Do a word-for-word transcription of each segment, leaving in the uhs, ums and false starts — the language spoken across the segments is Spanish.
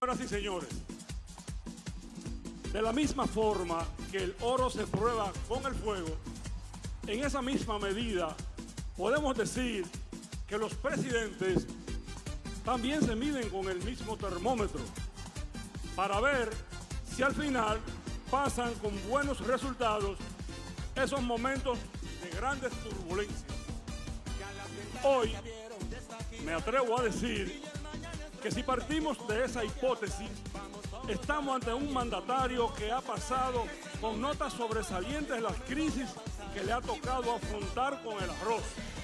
Señoras y señores, de la misma forma que el oro se prueba con el fuego, en esa misma medida podemos decir que los presidentes también se miden con el mismo termómetro para ver si al final pasan con buenos resultados esos momentos de grandes turbulencias. Hoy me atrevo a decir que si partimos de esa hipótesis, estamos ante un mandatario que ha pasado con notas sobresalientes las crisis que le ha tocado afrontar con el arroz.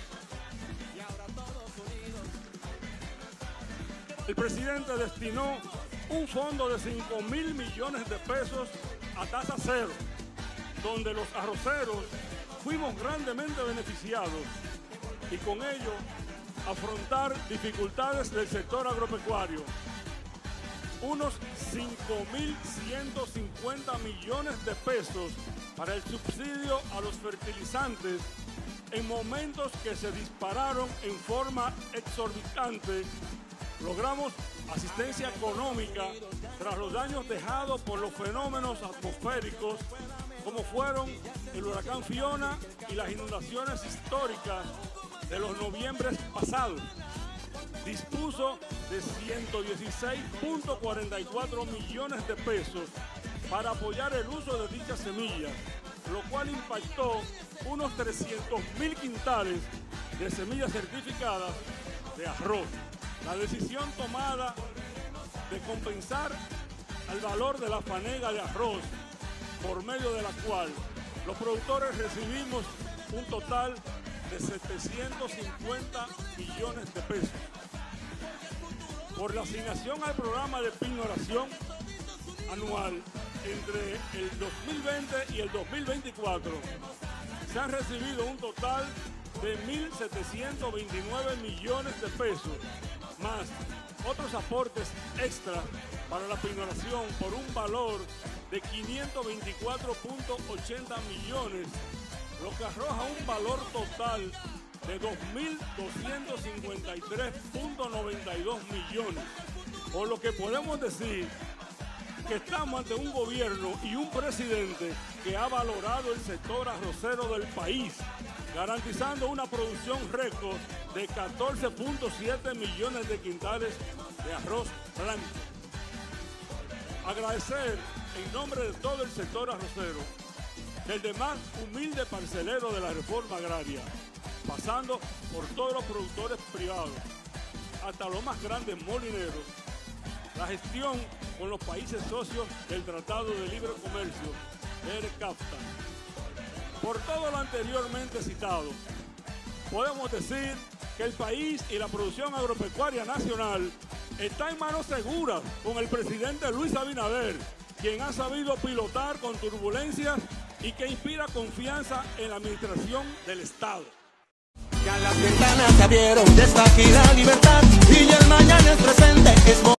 El presidente destinó un fondo de cinco mil millones de pesos a tasa cero, donde los arroceros fuimos grandemente beneficiados y con ello afrontar dificultades del sector agropecuario. Unos cinco mil ciento cincuenta millones de pesos para el subsidio a los fertilizantes en momentos que se dispararon en forma exorbitante. Logramos asistencia económica tras los daños dejados por los fenómenos atmosféricos como fueron el huracán Fiona y las inundaciones históricas de los noviembres pasados. Dispuso de ciento dieciséis punto cuarenta y cuatro millones de pesos para apoyar el uso de dichas semillas, lo cual impactó unos trescientos mil quintales de semillas certificadas de arroz. La decisión tomada de compensar el valor de la fanega de arroz, por medio de la cual los productores recibimos un total de setecientos cincuenta millones de pesos. Por la asignación al programa de pignoración anual entre el dos mil veinte y el dos mil veinticuatro, se han recibido un total de mil setecientos veintinueve millones de pesos, más otros aportes extras para la pignoración por un valor de quinientos veinticuatro punto ochenta millones, lo que arroja un valor total de dos mil doscientos cincuenta y tres punto noventa y dos millones, por lo que podemos decir que estamos ante un gobierno y un presidente que ha valorado el sector arrocero del país, garantizando una producción récord de catorce punto siete millones de quintales de arroz blanco. Agradecer en nombre de todo el sector arrocero, desde más humilde parcelero de la reforma agraria, pasando por todos los productores privados, hasta los más grandes molineros, la gestión con los países socios del Tratado de Libre Comercio, ERCAFTA. Por todo lo anteriormente citado, podemos decir que el país y la producción agropecuaria nacional está en manos seguras con el presidente Luis Abinader, quien ha sabido pilotar con turbulencias y que inspira confianza en la administración del Estado. Ya las ventanas se abrieron, desde aquí la libertad y el mañana es presente. Es